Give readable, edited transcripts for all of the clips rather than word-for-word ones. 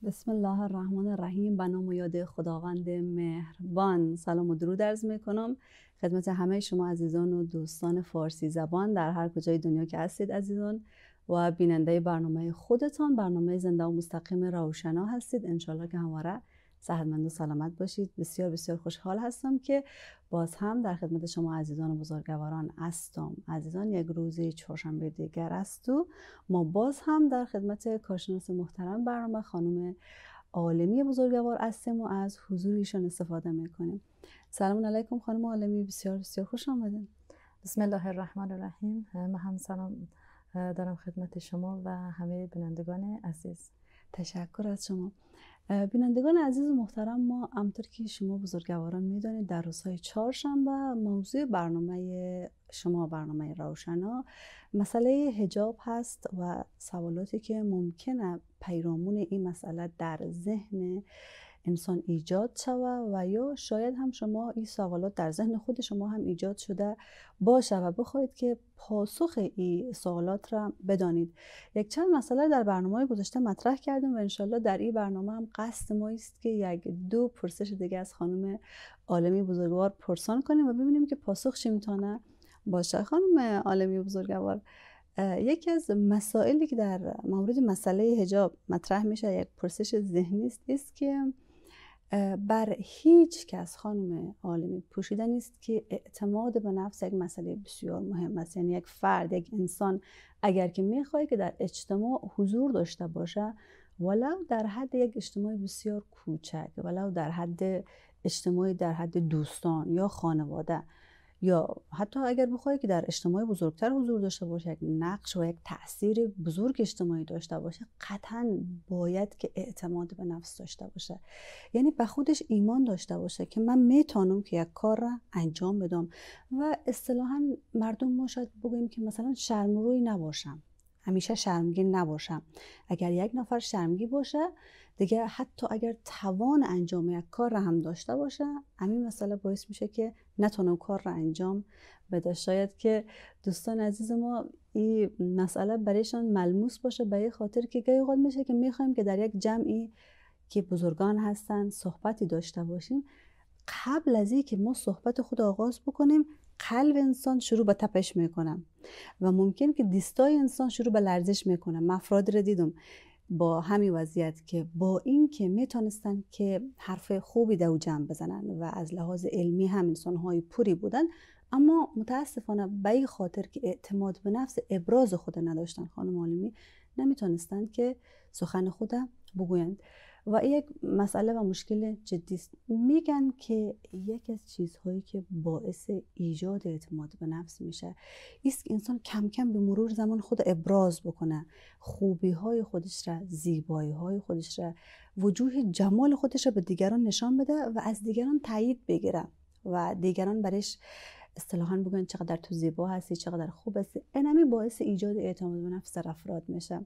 بسم الله الرحمن الرحیم. به نام و یاد خداوند مهربان. سلام و درود عرض میکنم خدمت همه شما عزیزان و دوستان فارسی زبان در هر کجای دنیا که هستید عزیزان و بیننده برنامه خودتان، برنامه زنده و مستقیم روشنا هستید. انشالله که همواره صحتمند و سلامت باشید. بسیار بسیار خوشحال هستم که باز هم در خدمت شما عزیزان و بزرگواران هستم. عزیزان، یک روز چهارشنبه دیگر است و ما باز هم در خدمت کارشناس محترم برنامه خانم عالمی بزرگوار هستیم و از حضور ایشان استفاده میکنیم. سلام علیکم خانم عالمی، بسیار بسیار خوش آمدین. بسم الله الرحمن الرحیم. من هم سلام دارم خدمت شما و همه بینندگان عزیز. تشکر از شما. بینندگان عزیز و محترم، ما همطور که شما بزرگواران میدانید در روزهای چهارشنبه موضوع برنامه شما، برنامه روشنا، مسئله حجاب هست و سوالاتی که ممکنه پیرامون این مسئله در ذهن انسان ایجاد شود و یا شاید هم شما این سوالات در ذهن خود شما هم ایجاد شده باشه و بخواید که پاسخ این سوالات را بدانید. یک چند مسئله در برنامه گذشته مطرح کردیم و انشالله در این برنامه هم قصد ما است که یک دو پرسش دیگه از خانم عالمی بزرگوار پرسان کنیم و ببینیم که پاسخ چی میتونه باشه. خانم عالمی بزرگوار، یکی از مسائلی که در مورد مسئله حجاب مطرح میشه، یک پرسش ذهنی است که بر هیچ کس خانم عالمی پوشیده نیست که اعتماد به نفس یک مسئله بسیار مهم است. یعنی یک فرد، یک انسان اگر که میخواد که در اجتماع حضور داشته باشه، ولو در حد یک اجتماع بسیار کوچک، ولو در حد اجتماعی در حد دوستان یا خانواده، یا حتی اگر بخوای که در اجتماع بزرگتر حضور داشته باشه، یک نقش و یک تأثیر بزرگ اجتماعی داشته باشه، قطعا باید که اعتماد به نفس داشته باشه. یعنی به خودش ایمان داشته باشه که من میتونم که یک کار را انجام بدم و اصطلاحاً مردم ما شاید بگوییم که مثلا شرمروی نباشم، همیشه شرمگین نباشم. اگر یک نفر شرمگین باشه دیگه، حتی اگر توان انجام یک کار را هم داشته باشه، همین مسئله باعث میشه که نتونه کار را انجام بده. شاید که دوستان عزیز ما این مسئله برایشان ملموس باشه، به این خاطر که گاهی اوقات میشه که میخوایم که در یک جمعی که بزرگان هستن صحبتی داشته باشیم، قبل از این که ما صحبت خود آغاز بکنیم قلب انسان شروع به تپش میکنه و ممکن که دستای انسان شروع به لرزش میکنه. من افراد را دیدم با همین وضعیت که با این که میتونستن که حرف خوبی دو جمع بزنن و از لحاظ علمی هم انسانهای پوری بودن، اما متاسفانه به این خاطر که اعتماد به نفس ابراز خود نداشتن خانم عالمی، نمیتونستن که سخن خود بگویند و یک مسئله و مشکل جدی است. میگن که یک از چیزهایی که باعث ایجاد اعتماد به نفس میشه است که انسان کم کم به مرور زمان خود ابراز بکنه، خوبی های خودش را، زیبایی های خودش را، وجوه جمال خودش را به دیگران نشان بده و از دیگران تایید بگیره و دیگران برش اصطلاحاً بگن چقدر تو زیبا هستی، چقدر خوب هستی. اینمی باعث ایجاد اعتماد به نفس در افراد میشه.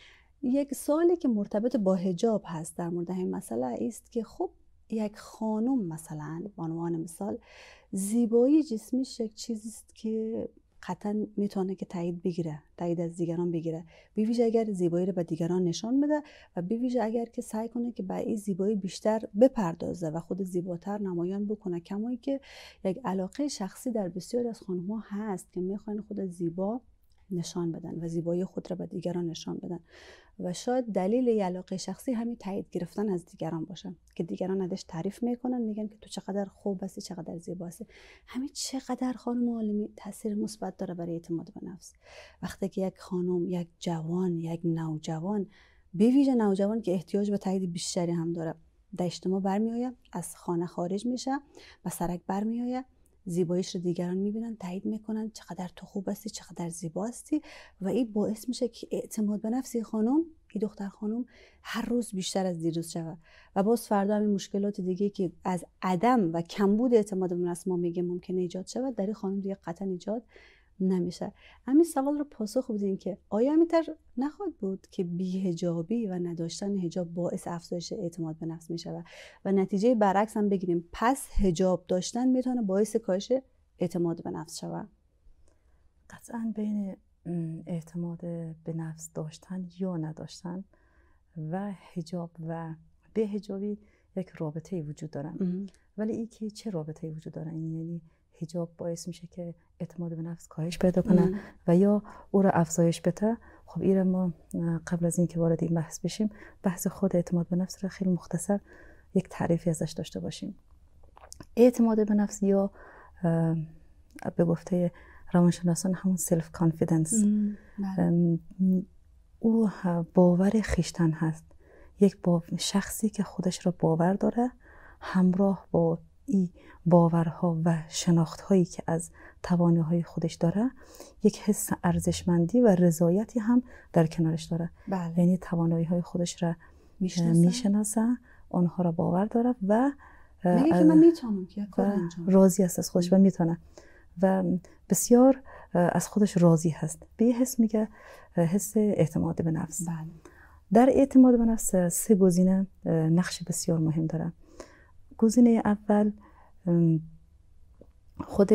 یک سوالی که مرتبط با حجاب هست در مورد این مسئله است که خب یک خانم مثلا به عنوان مثال زیبایی جسمیش یک چیزی است که قطعا میتونه که تایید از دیگران بگیره، بیویژه اگر زیبایی رو به دیگران نشان بده و بیویژه اگر که سعی کنه که به این زیبایی بیشتر بپردازه و خود زیباتر نمایان بکنه. کمایی که یک علاقه شخصی در بسیاری از خانم‌ها هست که میخوان خود زیبا نشان بدن و زیبایی خود را به دیگران نشان بدن و شاید دلیل علاقه شخصی همین تایید گرفتن از دیگران باشه که دیگران ازش تعریف میکنن، میگن که تو چقدر خوب هستی، چقدر زیبا هستی. همین چقدر خانم عالمی تاثیر مثبت داره برای اعتماد به نفس. وقتی که یک خانم، یک جوان، یک نوجوان، به ویژه نوجوان که احتیاج به تایید بیشتری هم داره، در اجتماع برمیآید، از خانه خارج میشه، به سرک برمیآید، زیباییش رو دیگران میبینن، تایید میکنن چقدر تو خوب هستی، چقدر زیبا هستی و این باعث میشه که اعتماد به نفس خانم، این دختر خانم، هر روز بیشتر از دیروز شود و باز فردا همین مشکلات دیگه که از عدم و کمبود اعتماد به نفس ما میگه ممکنه ایجاد شود، در این خانم دیگه قطعا ایجاد نمیشه. همین سوال رو پاسخ بدین که آیا همینطور نخواهد بود که بی‌حجابی و نداشتن حجاب باعث افزایش اعتماد به نفس میشه و نتیجه برعکس هم بگیریم، پس حجاب داشتن میتونه باعث کاهش اعتماد به نفس شود؟ قطعا بین اعتماد به نفس داشتن یا نداشتن و حجاب و بی‌حجابی یک رابطه وجود دارن. ولی این که چه رابطه وجود دارن؟ یعنی حجاب باعث میشه که اعتماد به نفس کاهش پیدا کنه و یا او را افزایش بده. خب این ما قبل از اینکه وارد این بحث بشیم، بحث خود اعتماد به نفس را خیلی مختصر یک تعریفی ازش داشته باشیم. اعتماد به نفس یا به گفته روانشناسان همون سلف کانفیدنس، او باور خیشتن هست. یک شخصی که خودش را باور داره، همراه با این باورها و شناختهایی که از توانایی‌های خودش داره، یک حس ارزشمندی و رضایتی هم در کنارش داره. بله. یعنی توانایی‌های خودش را میشناسه، آنها را باور داره و میگه که من میتونم که کار انجام، راضی است از خودش و میتونه و بسیار از خودش راضی هست. به یه حس میگه حس اعتماد به نفس. بله. در اعتماد به نفس 3 گزینه نقش بسیار مهم داره. گزینه اول خود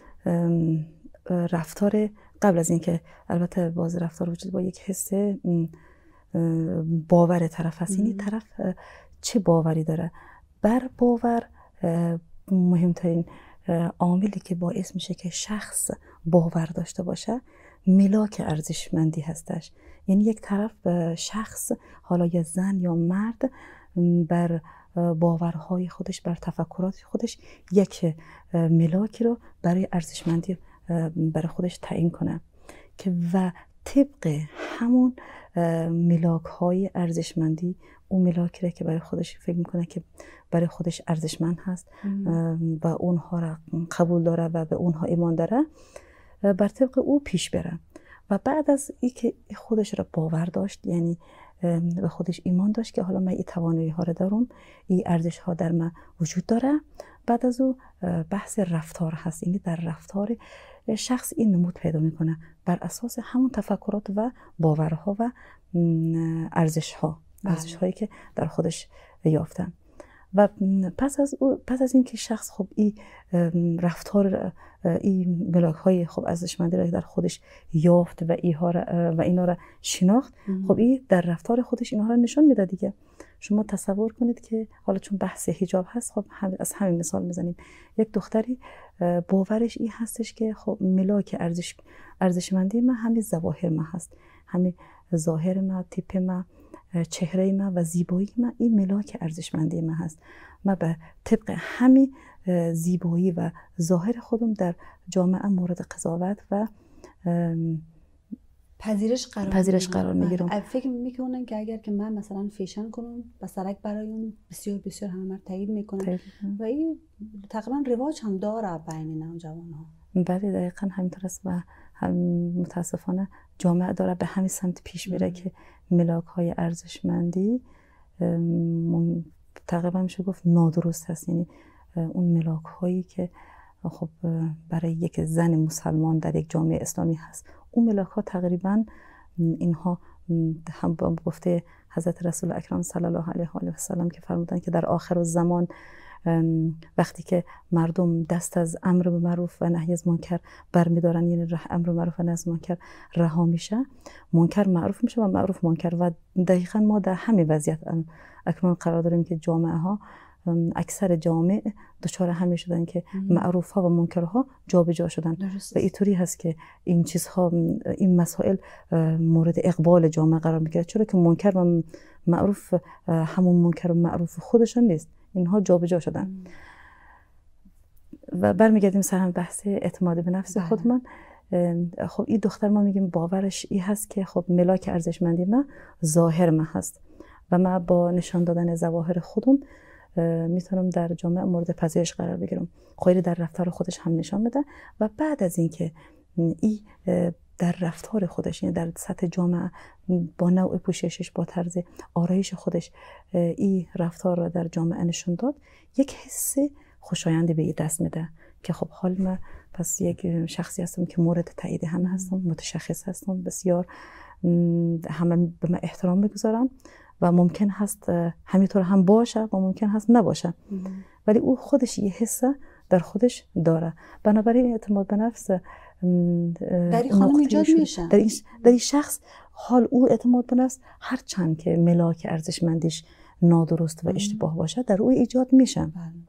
رفتار، قبل از اینکه البته باز رفتار وجود با یک حس باور طرف هست. یعنی طرف چه باوری داره. بر باور مهمترین عاملی که باعث میشه که شخص باور داشته باشه ملاک ارزشمندی هستش. یعنی یک طرف شخص، حالا یا زن یا مرد، بر باورهای خودش، بر تفکرات خودش یک ملاکی رو برای ارزشمندی برای خودش تعیین کنه که و طبق همون ملاک های ارزشمندی، اون ملاکی که برای خودش فکر میکنه که برای خودش ارزشمند هست و اونها را قبول داره و به اونها ایمان داره، بر طبق او پیش بره. و بعد از اینکه خودش را باور داشت، یعنی به خودش ایمان داشت که حالا من این توانایی ها را دارم، این ارزش ها در من وجود داره، بعد از او بحث رفتار هست. یعنی در رفتار شخص این نمود پیدا میکنه بر اساس همون تفکرات و باورها و ارزش هایی که در خودش یافتن. و پس از اینکه شخص خب این رفتار، این ملاک های خب ارزشمندی را در خودش یافت و اینا را شناخت، خب این در رفتار خودش اینها را نشون میده دیگه. شما تصور کنید که حالا چون بحث حجاب هست، خب از همین مثال میزنیم. یک دختری باورش این هستش که خب ملاک ارزشمندی من همین ظواهر من هست، همین ظاهر من، تیپ من، چهره من و زیبایی من، این ملاک ارزشمندی من هست. من به طبق همین زیبایی و ظاهر خودم در جامعه مورد قضاوت و پذیرش قرار میگیرم. فکر میکنن که اگر که من مثلا فیشن کنم و سرک برای اون بسیار بسیار همه مرد تایید میکنن و این تقریبا رواج هم داره بین نوجوان‌ها. بله دقیقاً همینطور است و متاسفانه جامعه داره به همین سمت پیش میره که ملاک های ارزشمندی تقریبا میشه گفت نادرست هست. یعنی اون ملاک هایی که خب برای یک زن مسلمان در یک جامعه اسلامی هست، اون ملاک ها تقریبا اینها هم با گفته حضرت رسول اکرم صلی الله علیه و سلم که فرمودن که در آخر الزمان وقتی که مردم دست از امر معروف و نهی از منکر برمیدارن، یعنی امر معروف و نهی از منکر رها میشه، منکر معروف میشه و معروف منکر. و دقیقاً ما در همین وضعیت اکنون قرار داریم که جامعه ها، اکثر جامعه دچار همین شدن که معروف ها و منکر ها جابجا شدن و اینطوری هست که این چیزها، این مسائل مورد اقبال جامعه قرار میگیره، چرا که منکر و معروف همون منکر و معروف خودشون نیست، اینها جابجا شدن. و برمیگردیم سر هم بحث اعتماد به نفس خودمان. خب این دختر ما میگیم باورش این هست که خب ملاک ارزشمندی من ظاهر من هست و من با نشان دادن ظواهر خودم میتونم در جامعه مورد پذیرش قرار بگیرم. خیلی در رفتار خودش هم نشان بده و بعد از اینکه این در رفتار خودش، یعنی در سطح جامعه با نوع پوششش، با طرز آرایش خودش این رفتار را در جامعه نشون داد، یک حس خوشایندی به این دست میده که خب حال من پس یک شخصی هستم که مورد تایید همه هستم، متشخص هستم، بسیار همه به من احترام میگذارم و ممکن هست همینطور هم باشه و ممکن هست نباشه، ولی او خودش یه حس در خودش داره. بنابراین اعتماد به نفس در این خانم ایجاد میشه، در این شخص حال او اعتماد به نفس هر چند که ملاک ارزشمندیش نادرست و اشتباه باشه در او ایجاد میشه.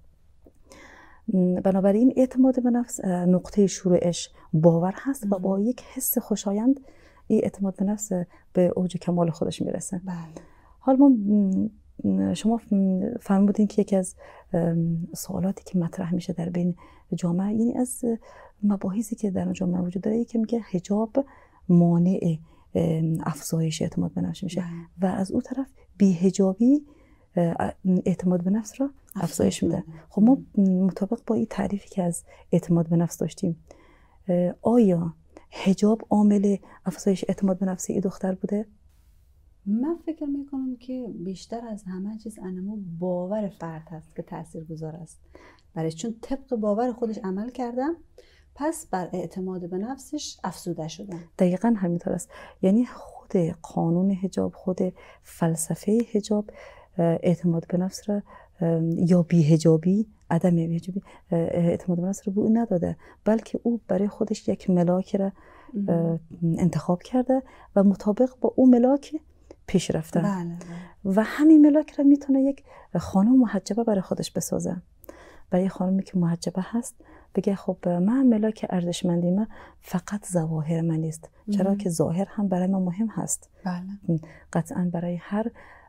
بنابراین اعتماد به نفس نقطه شروعش باور هست و با یک حس خوشایند این اعتماد به نفس به اوج کمال خودش میرسه. حال ما شما فهمیدین که یکی از سوالاتی که مطرح میشه در بین جامعه، یعنی از مباحثی که در جامعه وجود داره، یکی میگه حجاب مانع افزایش اعتماد به نفس میشه و از اون طرف بی‌حجابی اعتماد به نفس را افزایش میده. خب ما مطابق با این تعریفی که از اعتماد به نفس داشتیم، آیا حجاب عامل افزایش اعتماد به نفس این دختر بوده؟ من فکر میکنم که بیشتر از همه چیز انمو باور فرد هست که تاثیرگذار است برایش، چون طبق باور خودش عمل کردم پس بر اعتماد به نفسش افزوده شدن. دقیقاً همینطور است. یعنی خود قانون حجاب، خود فلسفه حجاب اعتماد به نفس را یا بی‌حجابی، عدم بی‌حجابی اعتماد به نفس رو به او نداده، بلکه او برای خودش یک ملاک را انتخاب کرده و مطابق با او ملاک پیش رفته. و همین ملاک را میتونه یک خانم محجبه برای خودش بسازه. برای خانمی که محجبه هست بگه خب من ملاک ارزشمندی من فقط ظواهر من نیست، چرا که ظاهر هم برای من مهم هست. قطعا برای هر،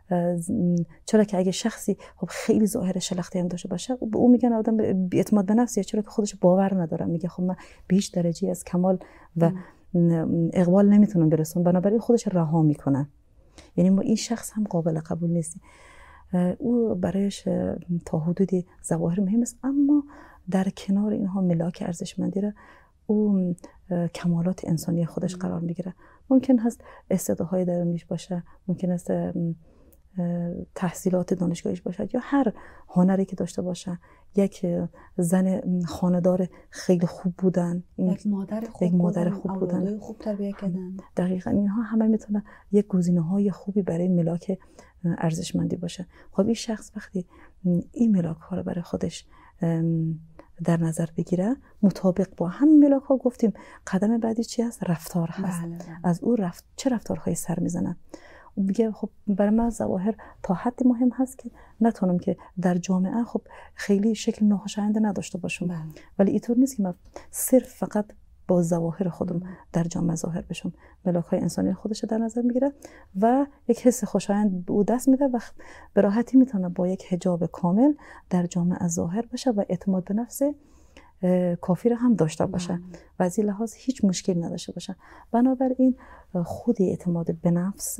چرا که اگه شخصی خب خیلی ظاهر شلختی هم داشته باشه به او میگن آدم اعتماد به نفسیه، چرا که خودش باور نداره، میگه خب من به هیچ درجه از کمال و اقبال نمیتونم برسم، بنابراین خودش رها میکنه. یعنی ما این شخص هم قابل قبول نیست. او برایش تا حدودی ظواهر مهم است، اما در کنار اینها ملاک ارزشمندی را او کمالات انسانی خودش قرار میگیره. ممکن هست استعدادهای درونیش باشه، ممکن است تحصیلات دانشگاهیش باشد یا هر هنری که داشته باشه، یک زن خانه‌دار خیلی خوب بودن، یک مادر خوب بودن، خوب تربیت کردن. دقیقاً اینها همه میتونه یک گزینه‌های خوبی برای ملاک ارزشمندی باشه. خب این شخص وقتی این ملاک ها رو برای خودش در نظر بگیره، مطابق با همین ملاک ها گفتیم قدم بعدی چی هست؟ رفتار هست. از او چه رفتارهایی سر میزنه؟ میگه خب برای من ظواهر تا حدی مهم هست که نتونم که در جامعه خب خیلی شکل ناخوشایند نداشته باشم، ولی اینطور نیست که من صرف فقط با ظواهر خودم در جامعه ظاهر بشم. ملاک‌های انسانی خودش در نظر میگیره و یک حس خوشایند به او دست میده و به راحتی میتونه با یک حجاب کامل در جامعه ظاهر بشه و اعتماد به نفس کافی را هم داشته باشه و از این لحاظ هیچ مشکل نداشته باشه. بنابراین خود اعتماد به نفس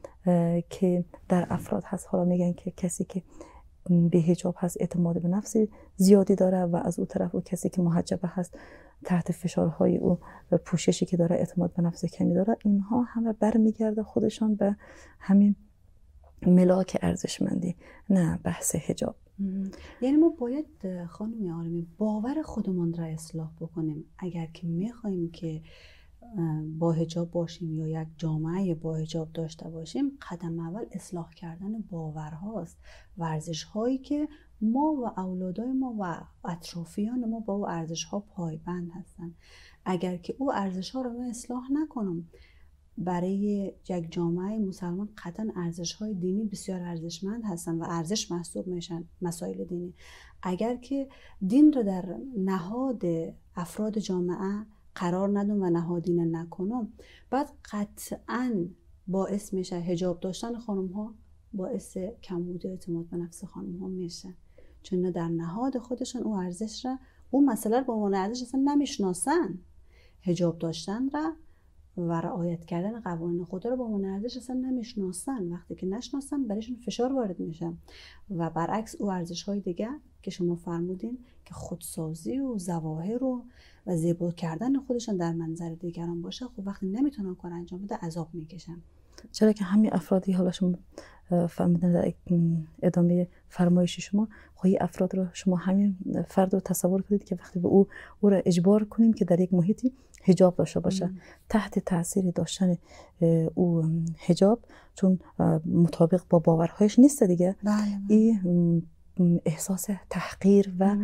که در افراد هست، حالا میگن که کسی که به حجاب هست اعتماد به نفس زیادی داره و از اون طرف او کسی که محجبه هست تحت فشارهای او پوششی که داره اعتماد به نفس کمی داره. اینها همه برمیگرده خودشان به همین ملاک ارزشمندی، نه بحث حجاب. یعنی ما باید خانم عالمی باور خودمون را اصلاح بکنیم اگر که میخوایم که با حجاب باشیم یا یک جامعه با حجاب داشته باشیم. قدم اول اصلاح کردن باورهاست، ورزش هایی که ما و اولادای ما و اطرافیان ما با او ارزش ها پایبند هستن. اگر که او ارزش ها رو ما اصلاح نکنم، برای یک جامعه مسلمان قطعا ارزش های دینی بسیار ارزشمند هستن و ارزش محسوب میشن مسائل دینی. اگر که دین رو در نهاد افراد جامعه قرار ندم و نهادینه نکنم، بعد قطعا باعث میشه حجاب داشتن خانم ها باعث کمبود اعتماد به نفس خانم ها میشه، چون در نهاد خودشون او ارزش را، او مسئله رو به عنوان ارزش اصلا نمیشناسن. حجاب داشتن را و رعایت کردن قوانین خدا رو به عنوان ارزش اصلا نمیشناسن. وقتی که نشناسن برایشون فشار وارد میشه و برعکس او ارزش های دیگه که شما فرمودین که خودسازی و ظواهر و زیبا کردن خودشان در منظر دیگران باشه، خب وقتی نمیتونن کار انجام بده عذاب میکشن. چرا که همین افرادی، حالا شما فهمیدن در ادامه فرمایش شما، خب این افراد رو شما همین فرد رو تصور کنید که وقتی به او را اجبار کنیم که در یک محیطی حجاب داشته باشه، تحت تاثیر داشتن او حجاب، چون مطابق با باورهایش نیست دیگه، این احساس تحقیر و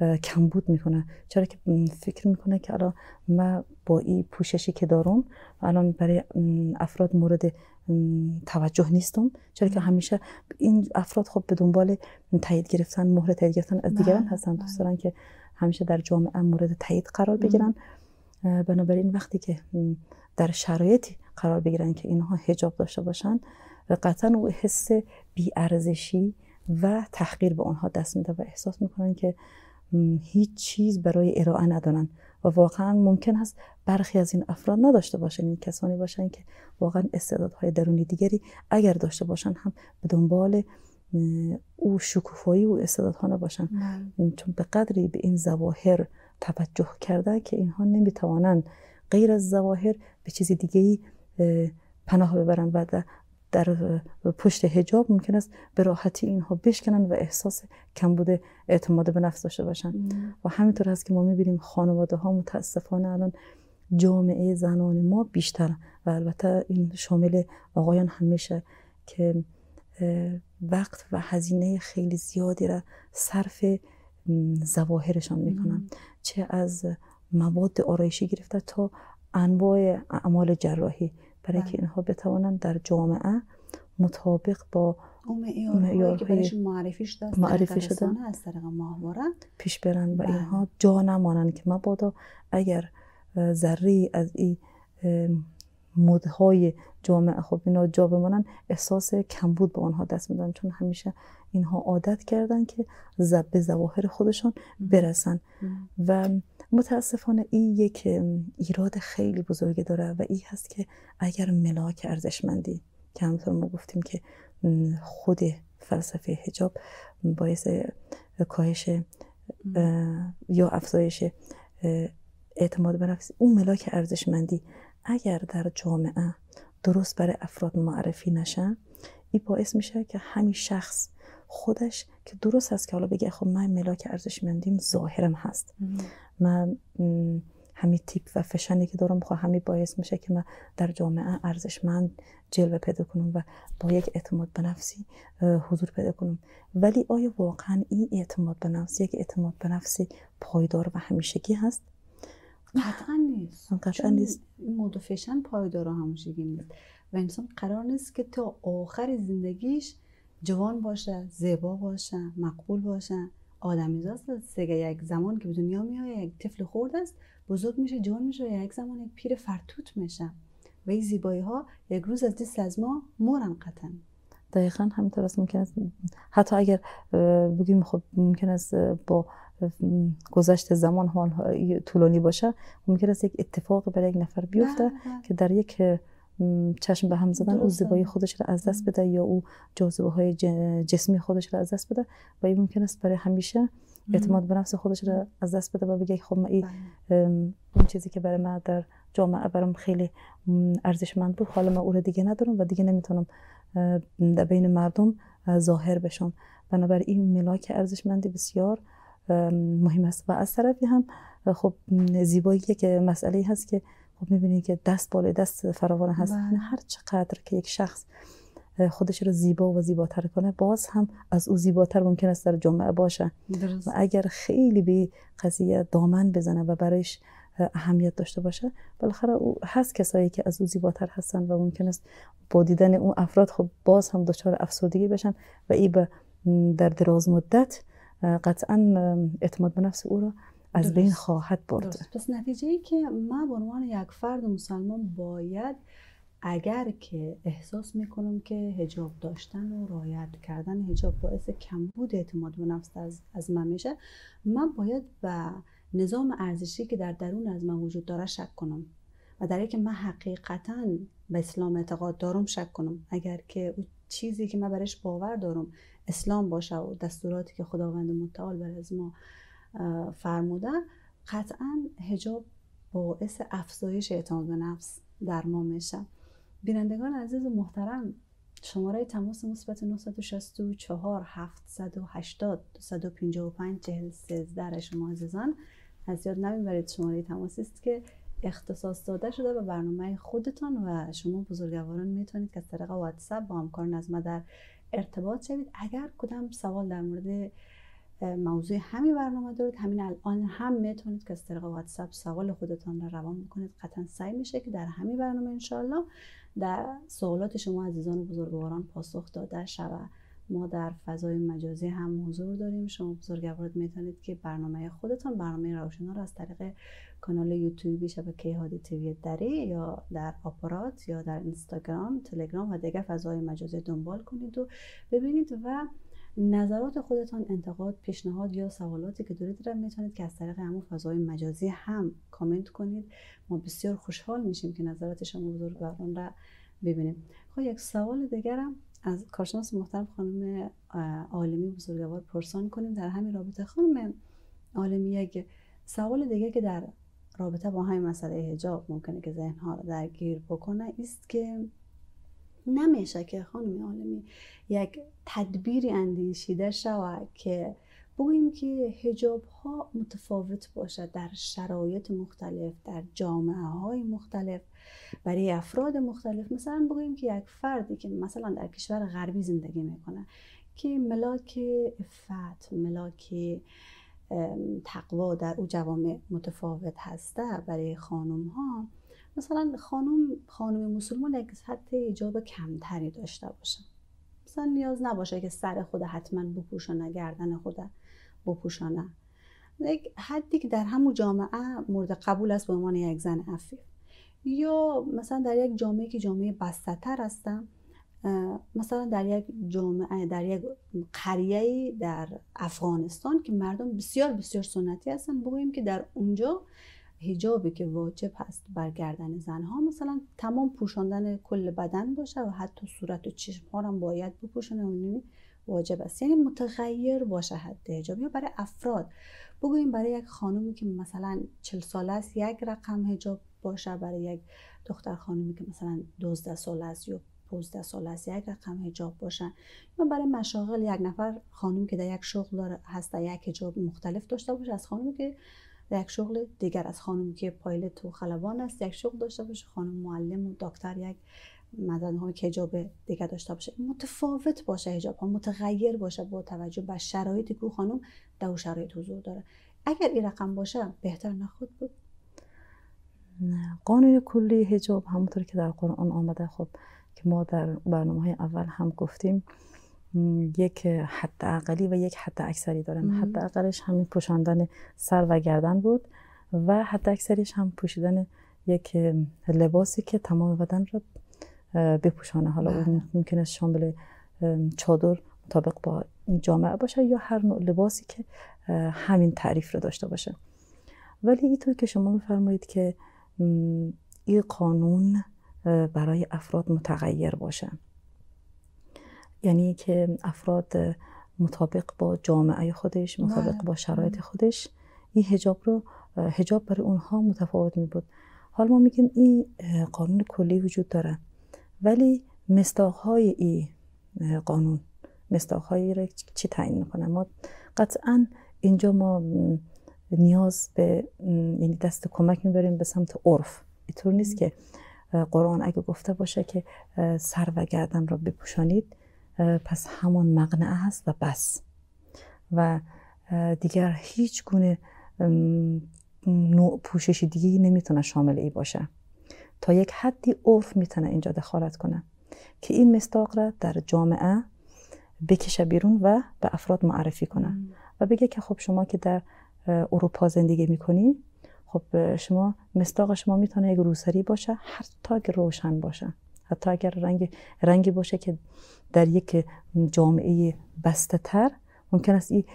کمبود میکنه. چرا که فکر میکنه که الان من با این پوششی که دارم الان برای افراد مورد توجه نیستم، چرا که همیشه این افراد خب به دنبال تایید گرفتن، مهر تایید گرفتن از دیگران هستن، دوست دارن که همیشه در جامعه مورد تایید قرار بگیرن. بنابراین وقتی که در شرایطی قرار بگیرن که اینها حجاب داشته باشن، قطعا او حس بی‌ارزشی و تحقیر به آنها دست میده و احساس میکنن که هیچ چیز برای ارائه ندارن و واقعا ممکن است برخی از این افراد نداشته باشن، این کسانی باشن که واقعا استعدادهای درونی دیگری اگر داشته باشن هم به دنبال او شکوفایی و استعدادها نباشن، چون به قدری به این ظواهر توجه کرده که اینها نمیتوانند غیر از ظواهر به چیز دیگه‌ای پناه ببرن و در پشت حجاب ممکن است به راحتی اینها بشکنن و احساس کمبود اعتماد به نفس داشته باشن. و همینطور هست که ما میبینیم خانواده ها متاسفانه الان جامعه زنان ما بیشتر و البته این شامل آقایان هم میشه که وقت و هزینه خیلی زیادی را صرف ظواهرشان میکنن، چه از مواد آرایشی گرفته تا انواع اعمال جراحی، برای که اینها بتوانند در جامعه مطابق با اون معیارهایی که برایشون معرفی شده از طریق ماهواره پیش برن و اینها جا نمانن که مبادا اگر ذره از این مدهای جامعه خب اینا جا بمانن، احساس کمبود به آنها دست میدن، چون همیشه اینها عادت کردن که به ظواهر خودشان برسن. و متاسفانه این یک ایراد خیلی بزرگی داره و این هست که اگر ملاک ارزشمندی که همونطور ما گفتیم که خود فلسفه حجاب باعث کاهش یا افزایش اعتماد به نفس، اون ملاک ارزشمندی اگر در جامعه درست برای افراد معرفی نشه، این باعث میشه که همین شخص خودش که درست هست که حالا بگه خب من ملاک ارزشمندیم ظاهرم هست، من همین تیپ و فشنی که دارم خب همین باعث میشه که من در جامعه ارزشمند جلوه پیدا کنم و با یک اعتماد به نفسی حضور پیدا کنم. ولی آیا واقعا این اعتماد به نفس یک اعتماد به نفسی پایدار و همیشگی هست؟ قطعا نیست. قطعا نیست. مد و فشن پایدار و همیشگی نیست و انسان قرار نیست که تا آخر زندگیش جوان باشه، زیبا باشه، مقبول باشه. آدمیزاست دیگه، یک زمان که به دنیا میاد یک طفل خرد است، بزرگ میشه، جوان میشه و یک زمان یک پیر فرتوت میشه و این زیبایی ها یک روز از دست از ما مورن. قطعا دقیقاً همینطور است. ممکن است حتی اگر بگیم خب ممکن است با گذشت زمان حال طولانی باشه، ممکن است یک اتفاق برای یک نفر بیفته که در یک چشم به هم زدن او زیبایی خودش را از دست بده یا او جاذبه های جسمی خودش را از دست بده و این ممکن است برای همیشه اعتماد به نفس خودش را از دست بده و بگه خب من اون چیزی که برای من در جامعه برام خیلی ارزشمند بود، حالا من او را دیگه ندارم و دیگه نمیتونم در بین مردم ظاهر بشم. بنابراین این ملاک ارزشمندی بسیار مهم است و از طرفی هم خب زیبایی که مسئله هست که خب می‌بینید که دست بالای دست فراوان هست. هر چقدر که یک شخص خودش رو زیبا و زیباتر کنه، باز هم از او زیباتر ممکن است در جامعه باشه. درست. و اگر خیلی به قضیه دامن بزنه و برایش اهمیت داشته باشه، بالاخره هست کسایی که از او زیباتر هستن و ممکن است با دیدن اون افراد خب باز هم دچار افسردگی بشن و این در دراز مدت قطعا اعتماد به نفس او رو از بین خواهد برد. پس نتیجه ای که ما به عنوان یک فرد مسلمان باید، اگر که احساس میکنم که حجاب داشتن و رعایت کردن حجاب باعث کمبود اعتماد به نفس از من میشه، من باید به نظام ارزشی که در درون از من وجود داره شک کنم و در اینکه من حقیقتا به اسلام اعتقاد دارم شک کنم. اگر که اون چیزی که من برش باور دارم اسلام باشه و دستوراتی که خداوند متعال بر از ما فرموده، قطعا حجاب باعث افزایش اعتماد به نفس در ما میشه. بینندگان عزیز و محترم، شماره تماس مثبت 964 780 255 4013 شما عزیزان از یاد نمیبرید. شماره تماسی است که اختصاص داده شده به برنامه خودتان و شما بزرگواران میتونید که از طریق واتساپ با همکاران از ما در ارتباط شوید. اگر کدام سوال در مورد موضوع همین برنامه دارید، همین الان هم میتونید که از طریق واتساپ سوال خودتان را روان بکنید. قطعا سعی میشه که در همین برنامه انشالله در سوالات شما عزیزان و بزرگواران پاسخ داده شود. ما در فضای مجازی هم حضور داریم. شما بزرگواران میتونید که برنامه خودتان، برنامه روشنا را از طریق کانال یوتیوبی شبکه هادی تیوی دری یا در آپارات یا در اینستاگرام، تلگرام و دیگر فضای مجازی دنبال کنید و ببینید و نظرات خودتان، انتقاد، پیشنهاد یا سوالاتی که دارید را میتونید که از طریق همون فضای مجازی هم کامنت کنید. ما بسیار خوشحال میشیم که نظرات شما بزرگواران را ببینیم. خب یک سوال دیگرم از کارشناس محترم خانم عالمی بزرگوار پرسان کنیم در همین رابطه. خانم عالمی، یک سوال دیگه که در رابطه با همین مسئله حجاب ممکنه که ذهنها رو درگیر بکنه است که نمیشه که خانم عالمی یک تدبیری اندیشیده شود که بگوییم که حجاب ها متفاوت باشه در شرایط مختلف، در جامعه های مختلف، برای افراد مختلف. مثلا بگوییم که یک فردی که مثلا در کشور غربی زندگی میکنه که ملاک عفت، ملاک تقوا در او جوامع متفاوت هسته، برای خانم ها مثلا خانم مسلمان یک سطح حجاب کمتری داشته باشه، مثلا نیاز نباشه که سر خود حتما بپوشانه، گردن خود بپوشانه، یک حدی که در همون جامعه مورد قبول است به عنوان یک زن عفیف. یا مثلا در یک جامعه که جامعه بسته تر هستن، مثلا در یک جامعه، در یک قریه در افغانستان که مردم بسیار بسیار سنتی هستن، بگوییم که در اونجا حجابی که واجب هست بر گردن زنها مثلا تمام پوشاندن کل بدن باشه و حتی صورت و چشم ها هم باید بپوشونه، اون واجب است، یعنی متغیر باشه حد حجاب. یا برای افراد بگوییم برای یک خانومی که مثلا 40 ساله است یک رقم حجاب باشه، برای یک دختر خانومی که مثلا 12 ساله است یا 15 ساله است یک رقم حجاب باشه. یا برای مشاغل یک نفر خانوم که در یک شغل هست یک حجاب مختلف داشته باشه از خانومی که در یک شغل دیگر، از خانومی که پایلت و خلبان است یک شغل داشته باشه، خانم معلم و دکتر یک مثلا که حجاب دیگر داشته باشه. متفاوت باشه حجاب ها، متغیر باشه با توجه به شرایطی که خانم در اون شرایط حضور داره. اگر این رقم باشه بهتر نخود بود؟ نه، قانون کلی حجاب همونطور که در قرآن آمده، خب که ما در برنامه‌های اول هم گفتیم، یک حد اقلی و یک حد اکثری دارن. حد اقلش همین پوشاندن سر و گردن بود و حد اکثریش هم پوشیدن یک لباسی که تمام بدن رو بپوشانه. حالا اون ممکنه شامل چادر مطابق با جامعه باشه یا هر نوع لباسی که همین تعریف رو داشته باشه. ولی اینطور که شما میفرمایید که این قانون برای افراد متغیر باشه، یعنی که افراد مطابق با جامعه خودش، مطابق با شرایط خودش این حجاب برای اونها متفاوت می بود. حالا ما میگیم این قانون کلی وجود داره، ولی مصداق‌های این قانون، مصداق‌هایی را چی تعیین میکنه؟ ما قطعاً اینجا ما نیاز به یعنی دست کمک میبریم به سمت عرف. اینطور نیست که قرآن اگه گفته باشه که سر و گردن را بپوشانید پس همون مقنعه هست و بس و دیگر هیچ گونه نوع پوشش دیگه نمیتونه شامل ای باشه. تا یک حدی عرف میتونه اینجا دخالت کنه که این مصداق را در جامعه بکشه بیرون و به افراد معرفی کنه و بگه که خب شما که در اروپا زندگی میکنی، خب شما مصداق شما میتونه یک روسری باشه، حتی اگر روشن باشه، حتی اگر رنگی باشه که در یک جامعه بسته تر ممکن است این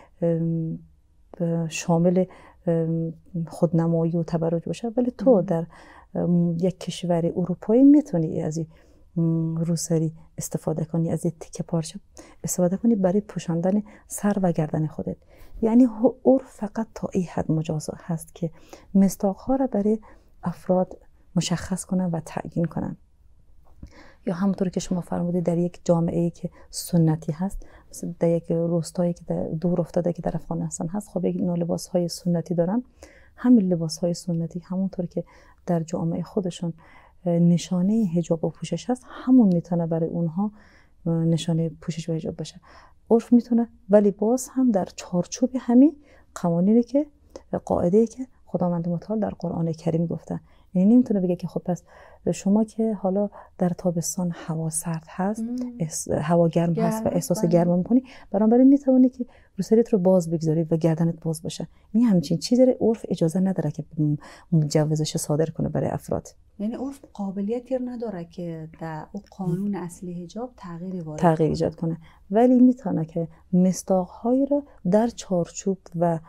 شامل خودنمایی و تبرج باشه، ولی تو در یک کشور اروپایی میتونی از این روسری استفاده کنی، از این تیکه پارچه استفاده کنی برای پوشاندن سر و گردن خودت. یعنی عرف فقط تا این حد مجاز هست که مصداق‌ها را برای افراد مشخص کنن و تعیین کنن. یا همونطور که شما فرمودید در یک جامعه‌ای که سنتی هست، مثل در یک روستایی که دور افتاده که در افغانستان هست، خب یک نوع لباس‌های سنتی دارن. همین لباس‌های سنتی همونطور که در جامعه خودشون نشانه حجاب و پوشش هست، همون میتونه برای اونها نشانه پوشش و حجاب باشه. عرف میتونه، ولی باز هم در چارچوب همین قوانینی که قاعده‌ای که خداوند متعال در قرآن کریم گفته. یعنی نمیتونه بگه که خب پس شما که حالا در تابستان هوا سرد هست، هوا گرم هست و احساس گرما میکنی، بنابراین میتونی که روسریت رو باز بگذاری و گردنت باز باشه. این همچین چیزی داره، عرف اجازه نداره که مجوزش صادر کنه برای افراد. یعنی عرف قابلیتی نداره که در اون قانون اصلی حجاب تغییر ایجاد کنه، ولی میتونه که مصداق‌هایی رو در چارچوب و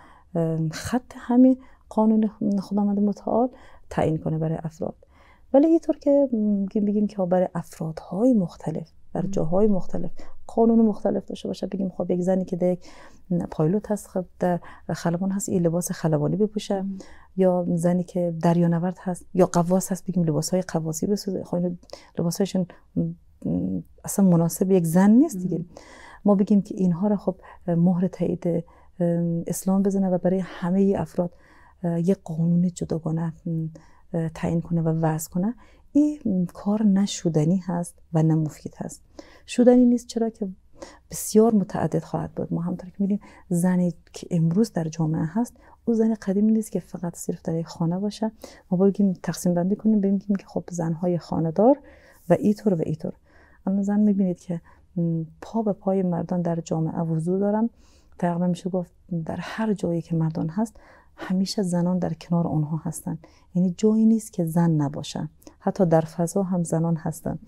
خط همین قانون خداوند متعال تعیین کنه برای افراد. ولی اینطور که بگیم که برای افرادهای مختلف در جاهای مختلف قانون مختلف داشته باشه، بگیم خب یک زنی که در یک پایلوت هست، خب در خلبان هست این لباس خلبانی بپوشه، یا زنی که دریانورد هست یا قواس هست بگیم لباسهای قواسی بسوزه. خب لباسایشون اصلا مناسب یک زن نیست دیگه. ما بگیم که اینها را خب مهر تایید اسلام بزنه و برای همه افراد یک قانون جداگانه تعیین کنه و وضع کنه، این کار نه شدنی هست و نه مفید هست. شدنی نیست چرا که بسیار متعدد خواهد بود. ما همونطور که می‌بینیم زنی که امروز در جامعه هست، او زن قدیمی نیست که فقط صرف در یک خانه باشه. ما بگیم تقسیم بندی کنیم، بگیم که خب زنهای خانه‌دار و اینطور و اینطور. اما زن می‌بینید که پا به پای مردان در جامعه وضو دارن. تقریبا میشه گفت در هر جایی که مردان هست همیشه زنان در کنار آنها هستن. یعنی جایی نیست که زن نباشه، حتی در فضا هم زنان هستن.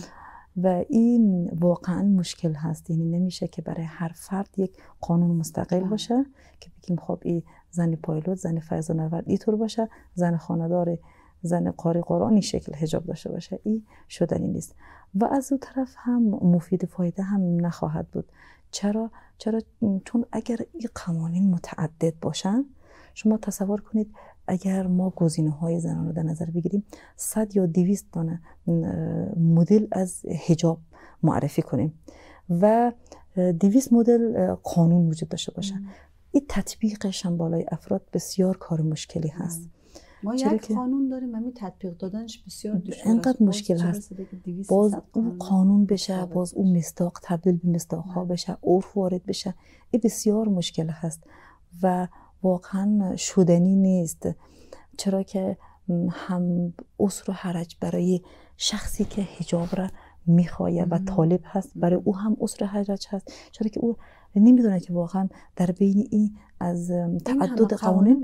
و این واقعا مشکل هست. یعنی نمیشه که برای هر فرد یک قانون مستقل باشه که بگیم خب این زن پایلوت، زن فضانورد اینطور باشه، زن خانه‌دار، زن قاری قرآن این شکل حجاب داشته باشه. این شدنی نیست و از اون طرف هم مفید فایده هم نخواهد بود. چرا؟ چون اگر این قوانین متعدد باشن، شما تصور کنید اگر ما گزینه‌های زنان رو در نظر بگیریم 100 یا 200 دانه مدل از حجاب معرفی کنیم و 200 مدل قانون وجود داشته باشه، این تطبیقش هم بالای افراد بسیار کار مشکلی هست. ما یک قانون داریم، همین تطبیق دادنش بسیار دشوار، انقدر مشکل هست. باز اون قانون بشه، باز اون مصداق تبدیل به مصداق‌ها بشه، عرف وارد بشه، این بسیار مشکل هست و واقعا شدنی نیست. چرا که هم عسر و حرج برای شخصی که حجاب را میخواه و طالب هست، برای او هم عسر و حرج هست، چرا که او نمیدونه که واقعا در بین این از تعدد قوانین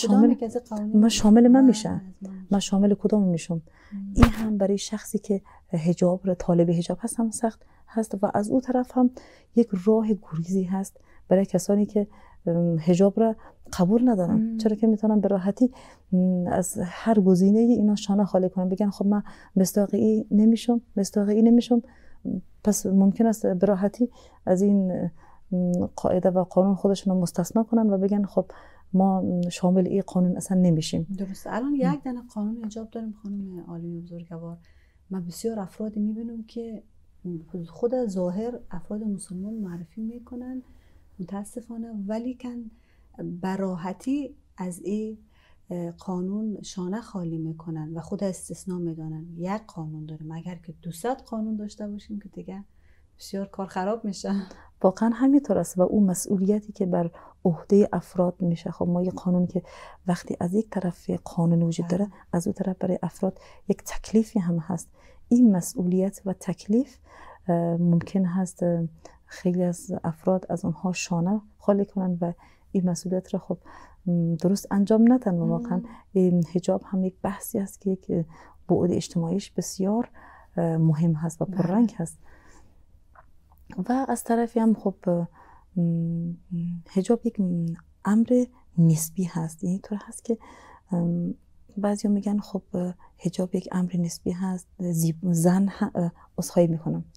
من شامل میشم. من شامل کدام میشم؟ این هم برای شخصی که حجاب را طالب حجاب هست هم سخت هست و از او طرف هم یک راه گریزی هست برای کسانی که حجاب را قبول ندارن. چرا که میتونن به راحتی از هر گزینه اینا شانه خالی کنن، بگن خب من مصداقی نمیشم، پس ممکن است به راحتی از این قاعده و قانون خودشون رو مستثنا کنن و بگن خب ما شامل این قانون اصلا نمیشیم. درسته. الان یک دانه قانون حجاب داریم خانم عالمی بزرگوار. من بسیار افرادی میبینم که خود ظاهر افراد مسلمان معرفی میکنن متاسفانه، ولی کن براحتی از این قانون شانه خالی میکنن و خود استثناء میدانن. یک قانون داریم، اگر که 200 قانون داشته باشیم که دیگه بسیار کار خراب میشه. واقعا همینطور است و اون مسئولیتی که بر عهده افراد میشه. خب ما یه قانون که وقتی از یک طرف قانون وجود داره، از اون طرف برای افراد یک تکلیفی هم هست. این مسئولیت و تکلیف ممکن هست خیلی از افراد از اونها شانه خالی کنن و این مسئولیت رو خب درست انجام ندن و واقعا این حجاب هم یک بحثی است که یک بعد اجتماعیش بسیار مهم هست و پررنگ هست. و از طرفی هم خب حجاب یک امر نسبی هست. این طور هست که بعضیا میگن خب حجاب یک امر نسبی هست، زن عذرخواهی میکنم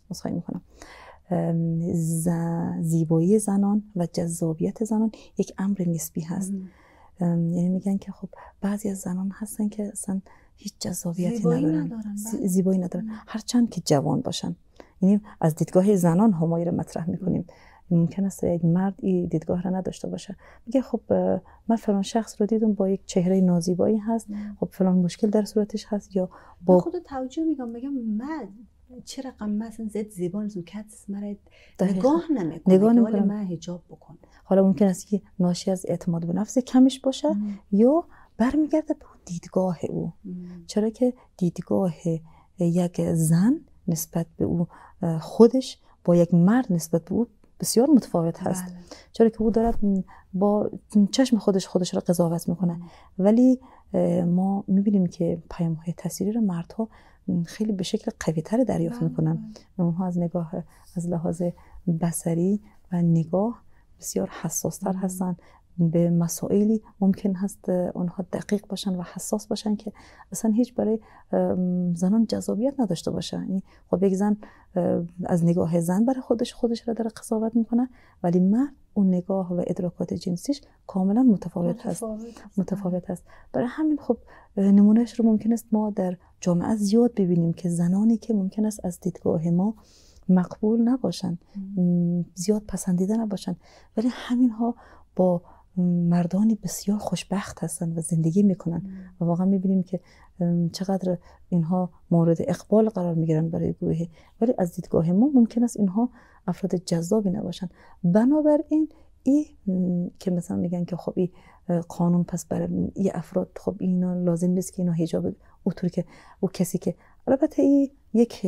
زیبایی زنان و جذابیت زنان یک امر نسبی هست. یعنی میگن که خب بعضی از زنان هستن که اصلا هیچ جذابیتی ندارن، زیبایی ندارن، هرچند که جوان باشن. یعنی از دیدگاه زنان همایی رو مطرح میکنیم. ممکن است یک مرد این دیدگاه را نداشته باشه، میگه خب من فلان شخص رو دیدم با یک چهره نازیبایی هست، خب فلان مشکل در صورتش هست، یا با خود توجه میگم من چه رقم مثلا زد زیبا نیست کس مرا نگاه نمیکنه ولی من حجاب بکنم. حالا ممکن است که ناشی از اعتماد به نفس کمش باشه یا برمیگرده به دیدگاه او. چرا که دیدگاه یک زن نسبت به او خودش با یک مرد نسبت به او بسیار متفاوت هست. چرا که او دارد با چشم خودش را قضاوت میکنه، ولی ما میبینیم که پیام‌های تصویری را مردها خیلی به شکل قوی‌تر دریافت میکنن. اونها از لحاظ بصری و نگاه بسیار حساستر هستن به مسائلی ممکن هست اونها دقیق باشن و حساس باشن که اصلا هیچ برای زنان جذابیت نداشته باشه. یعنی خب یک زن از نگاه زن برای خودش را داره قضاوت میکنه، ولی مرد اون نگاه و ادراکات جنسیش کاملا متفاوت هست. برای همین خب نمونهش رو ممکن است ما در جامعه زیاد ببینیم که زنانی که ممکن است از دیدگاه ما مقبول نباشن، زیاد پسندیده نباشن، ولی همین ها با مردانی بسیار خوشبخت هستن و زندگی میکنن و واقعا میبینیم که چقدر اینها مورد اقبال قرار میگیرن برای گروه، ولی از دیدگاه ما ممکن است اینها افراد جذابی نباشن. بنابراین که مثلا میگن که خب این قانون پس برای این افراد خب اینا لازم نیست که اینا حجاب اونطوری که او کسی که البته این یک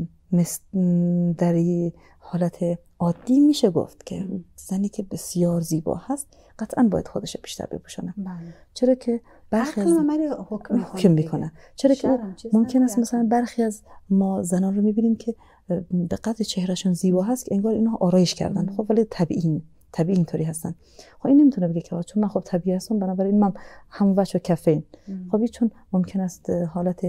در حالت عادی میشه گفت که زنی که بسیار زیبا هست قطعا باید خودش بیشتر بپوشانه. چرا که برخی از حکم میکنه. چرا که ممکن است مثلا برخی از ما زنان رو میبینیم که به قدر چهرهشون زیبا هست که انگار اینها آرایش کردن، خب ولی طبیعی اینطوری هستن. خب این نمیتونه بگه که چون من خب طبیعی هستم بنابراین من همون وجه کفین. خب چون ممکن است حالت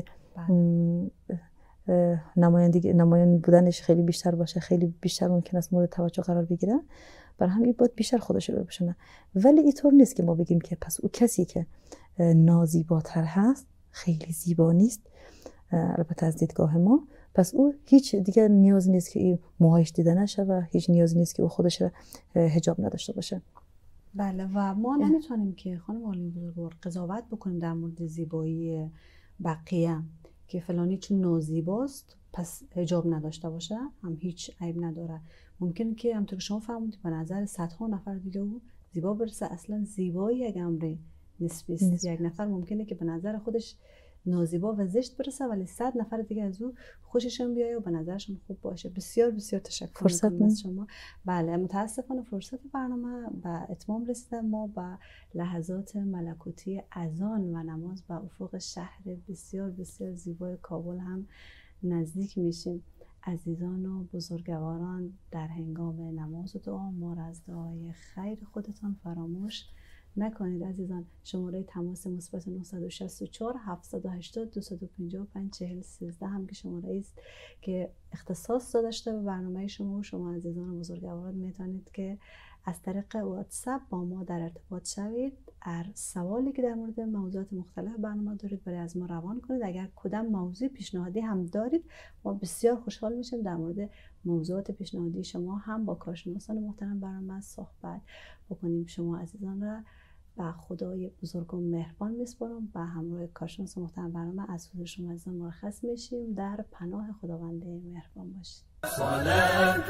نمایان بودنش خیلی بیشتر باشه، خیلی بیشتر ممکن است مورد توجه قرار بگیره، برای همین باید بیشتر خودش رو بپوشونه. ولی اینطور نیست که ما بگیم که پس او کسی که نازیباتر هست خیلی زیبا نیست، البته از دیدگاه ما، پس او هیچ دیگه نیاز نیست که این موهایش دیده نشه و هیچ نیاز نیست که او خودش حجاب نداشته باشه. بله و ما نمیتونیم که خانم عالی بزرگوار قضاوت بکنیم در مورد زیبایی بقیه که فلانی چون نازیباست پس حجاب نداشته باشه، هم هیچ عیب نداره. ممکنه که همونطور که شما فرمودید به نظر صدها نفر دیگه او زیبا برسه، اصلا زیبایی یک امر نسبی است. یک نفر ممکنه که به نظر خودش نازیبا و زشت برسه ولی 100 نفر دیگه از او خوششون بیایه و به نظرشون خوب باشه. بسیار بسیار تشکر می‌کنم از شما. بله متاسفانه فرصت برنامه به اتمام رسیده. ما با لحظات ملکوتی اذان و نماز به افق شهر بسیار بسیار زیبای کابل هم نزدیک میشیم. عزیزان و بزرگواران در هنگام نماز و دعا ما را از دعای خیر خودتان فراموش نکنید. عزیزان شماره تماس مثبت 964 780 255 4013 هم که شماره است که اختصاص داشته به برنامه شما عزیزان و بزرگواران میتونید که از طریق واتساپ با ما در ارتباط شوید. هر سوالی که در مورد موضوعات مختلف برنامه دارید برای از ما روان کنید. اگر کدام موضوع پیشنهادی هم دارید ما بسیار خوشحال میشیم در مورد موضوعات پیشنهادی شما هم با کارشناسان محترم برنامه صحبت بکنیم. شما عزیزان را به خدای بزرگ و مهربان میسپارم. به همراه کارشناس محترم برنامه از حضور شما عزیزان مرخص میشیم. در پناه خداوند مهربان باشید. صلاة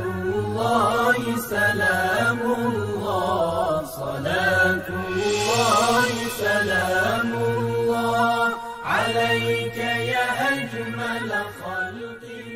الله سلام الله، صلاة الله سلام الله عليك يا أجمل خلق